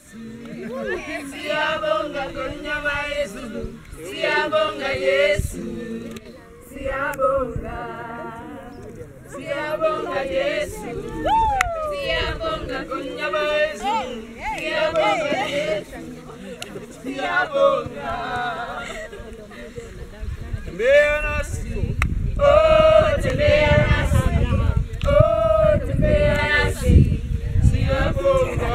Siyabonga kunyama Yesu, siyabonga Yesu, siyabonga, siyabonga Yesu, siyabonga kunyama Yesu, siyabonga Yesu, siyabonga. Tembea nasi, oh tembea nasi, oh tembea nasi, siyabonga.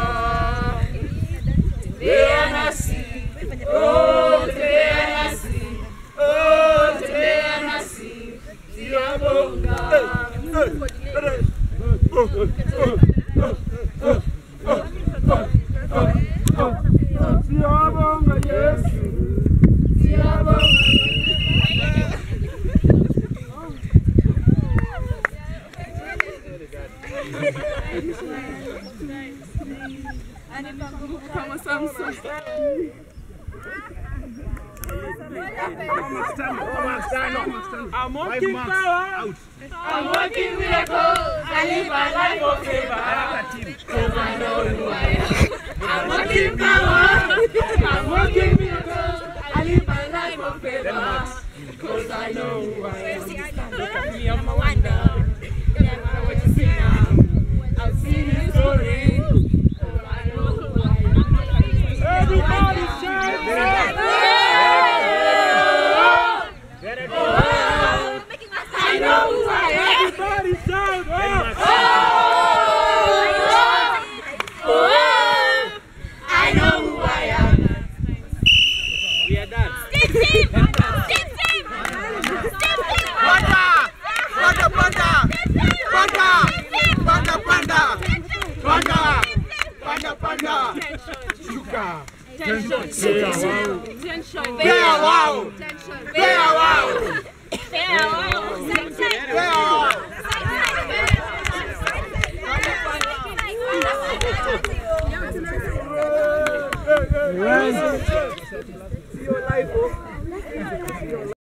Tembea nasi, oh tembea nasi, oh tembea nasi, siyabonga. Siyabonga Yesu, siyabonga. Kama Samson. I'm walking power. I'm walking miracles. I live my life of favor. Cause I know who I am. I'm walking power. I'm walking miracles. I live my life of favor. Cause I know who I am. Look at me, I'm a wonder. Never what you see now. I've seen his story. Everybody shout! I know who I am. Everybody shout! I know who I am. We are done. Step team! Step team! Step team! Panda! Panda! Panda! Panda! Panda! Panda! Panda! Panda! Panda! Shuka! Tension! Tension! Fair wow! Fair wow! Fair wow! See your life.